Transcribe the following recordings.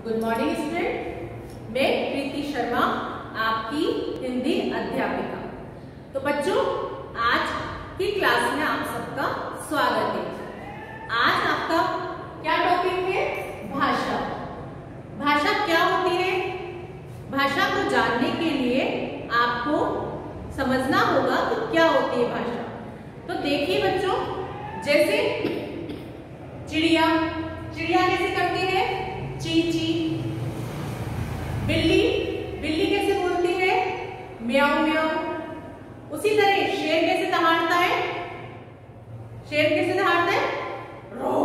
Good morning student, मैं प्रीति शर्मा आपकी हिंदी अध्यापिका। तो बच्चों, आज की क्लास में आप सबका स्वागत है। आज आपका क्या टॉपिक है? भाषा। भाषा क्या होती है? भाषा को जानने के लिए आपको समझना होगा कि क्या होती है भाषा। तो देखिए बच्चों, जैसे चिड़िया कैसे करती है? ची ची। बिल्ली कैसे बोलती है? म्याऊ म्याऊ। उसी तरह शेर कैसे दहाड़ता है? रो।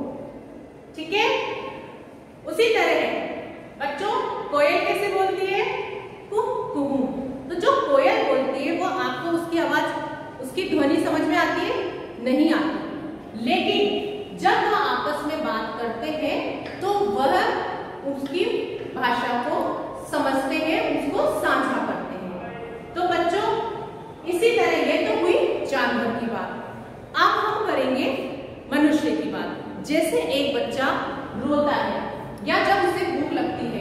ठीक है। उसी तरह बच्चों, कोयल कैसे बोलती है? कुहू कुहू। तो जो कोयल बोलती है वो आपको उसकी आवाज, उसकी ध्वनि समझ में आती है? नहीं आती। लेकिन जब वह आपस में बात करते हैं तो वह उसकी भाषा को समझते हैं, उसको साझा करते हैं। तो बच्चों, इसी तरह ये तो हुई जानवर की बात। अब हम करेंगे मनुष्य की बात। जैसे एक बच्चा रोता है या जब उसे भूख लगती है।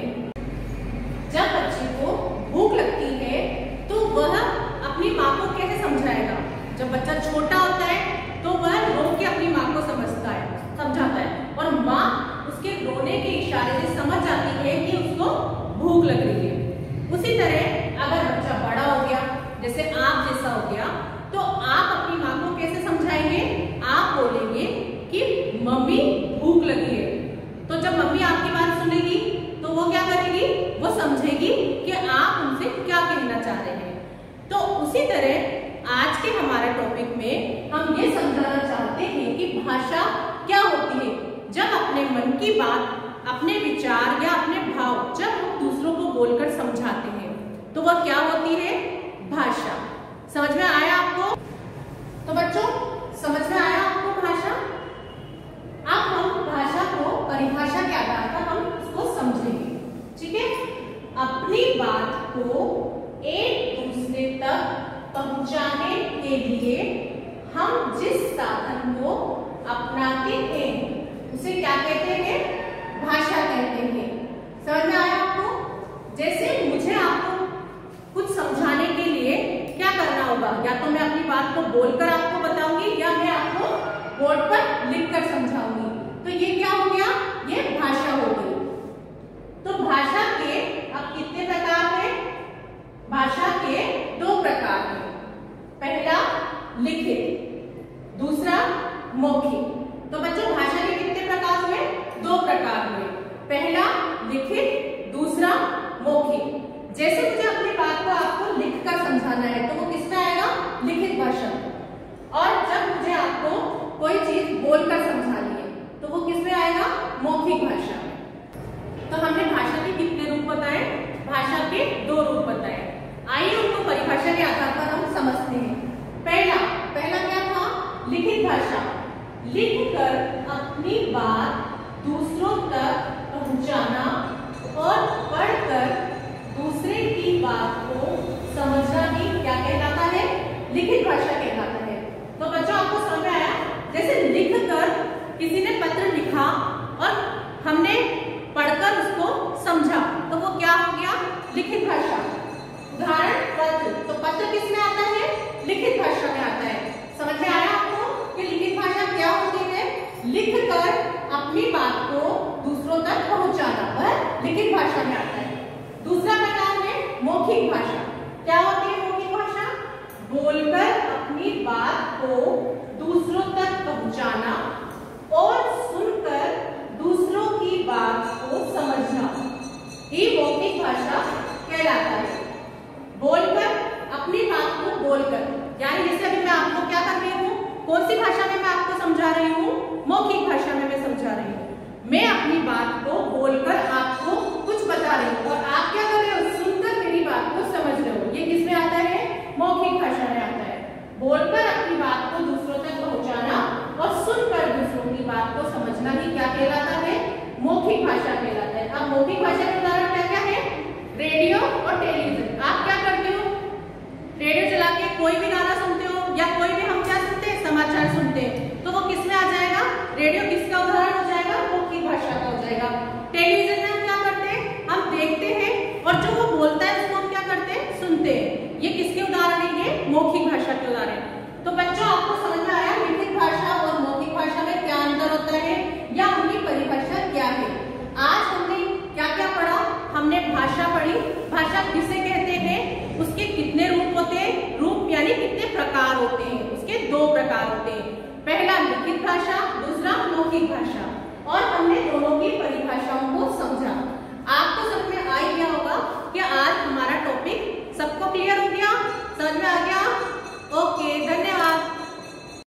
जब बच्चे को भूख लगती है तो वह अपनी माँ को कैसे समझाएगा? जब बच्चा छोटा होता है तो वह रो के अपनी माँ को समझाता है और माँ उसके रोने के इशारे से समझ जाती है कि उसको भूख लग रही है। उसी तरह अगर बच्चा बड़ा हो गया, जैसे आप जैसा हो गया, तो आप अपनी माँ को कैसे समझाएंगे? आप बोलेंगे कि मम्मी भूख लगी है। तो जब मम्मी आपकी बात सुनेगी तो वो क्या करेगी? वो समझेगी कि आप उनसे क्या कहना चाह रहे हैं। तो उसी तरह आज के हमारे टॉपिक में हम ये समझाना चाहते हैं कि भाषा क्या होती है। जब अपने मन की बात, अपने विचार या अपने भाव जब हम दूसरों को बोलकर समझाते हैं तो वह क्या होती है? भाषा। समझ में आया आपको? तो बच्चों, समझ में आया आपको भाषा? अब हम भाषा को परिभाषा के आधार पर हम उसको समझेंगे। ठीक है। अपनी बात को एक दूसरे तक पहुंचाने के लिए हम जिस साधन को अपनाते हैं उसे क्या कहते हैं? भाषा कहते हैं। समझ में आया आपको? जैसे मुझे आपको कुछ समझाने के लिए क्या करना होगा? या तो मैं अपनी बात को बोलकर आपको बताऊंगी या मैं आपको बोर्ड पर लिखकर समझाऊंगी। तो ये क्या हो गया? ये भाषा हो गई। तो भाषा के अब कितने प्रकार हैं? भाषा के दो प्रकार हैं। पहला लिखित, दूसरा मौखिक। तो बच्चों, भाषा के कितने प्रकार हुए? दो प्रकार हुए। पहला लिखित, दूसरा मौखिक। जैसे मुझे अपनी बात को आपको लिखकर समझाना है तो वो किसमें आएगा? लिखित भाषा। और जब मुझे आपको कोई चीज बोलकर समझानी है तो वो किसमें आएगा? मौखिक भाषा में। तो हमने भाषा के कितने रूप बताए? भाषा के दो रूप बताए। आइए उनको परिभाषा के आधार पर हम समझते हैं। पहला क्या था? लिखित भाषा। लिखकर अपनी बात दूसरों तक पहुंचाना और पढ़कर दूसरे की बात को समझना ही क्या कहलाता है? लिखित भाषा कहलाता है। तो बच्चों, आपको समझ में आया? जैसे लिखकर किसी ने पत्र लिखा और हमने पढ़कर उसको समझा तो वो क्या हो गया? लिखित भाषा। उदाहरण पत्र। तो पत्र किसमें आता है? लिखित भाषा में आता है। समझ में आया आपको कि लिखित भाषा क्या होती है? लिखकर अपनी बात को दूसरों तक पहुंचाना, वह लिखित भाषा में आता है। दूसरा प्रकार है मौखिक भाषा। क्या होती है मौखिक भाषा? बोलकर अपनी बात को दूसरों तक पहुंचाना और सुनकर दूसरों की बात को समझना ही मौखिक भाषा कहलाता है। बोलकर अपनी बात को बोलकर, यानी जैसे अभी मैं आपको क्या कर रही हूँ? कौन सी भाषा में मैं आपको समझा रही हूँ? मौखिक भाषा में मैं समझा रही हूँ। मैं अपनी बात को बोलकर आपको कुछ बता रही हूँ और आप क्या कर रहे हो? सुनकर मेरी बात को समझ रहे हो। ये किसमें आता है? मौखिक भाषा में आता है। बोलकर अपनी बात को दूसरों तक पहुंचाना और सुनकर दूसरों की बात को समझना ही क्या कहलाता है? मौखिक भाषा कहलाता है। अब मौखिक भाषा के उदाहरण क्या क्या है? रेडियो और टेलीविजन। आप क्या करते हो? रेडियो चला के कोई भी गाना सुनते हो या कोई भी हम क्या सुनते हैं? समाचार सुनते हैं। तो वो किसमें आ जाएगा? रेडियो किसका उदाहरण हो जाएगा? मौखिक भाषा का हो जाएगा। टेलीविजन में हम क्या करते बोलता है उसको हम क्या करते हैं, सुनते हैं। ये किसके उदाहरण है, ये मौखिक भाषा के उदाहरण। तो बच्चों आपको समझ में आया लिखित भाषा और मौखिक भाषा में क्या अंतर होता है या उनकी परिभाषा क्या है। आज हमने क्या क्या पढ़ा, हमने भाषा पढ़ी, भाषा किसे कहते हैं, उसके कितने रूप होते हैं, रूप यानी कितने प्रकार होते हैं, उसके 2 प्रकार होते हैं, पहला लिखित भाषा, दूसरा मौखिक भाषा, और हमने दोनों की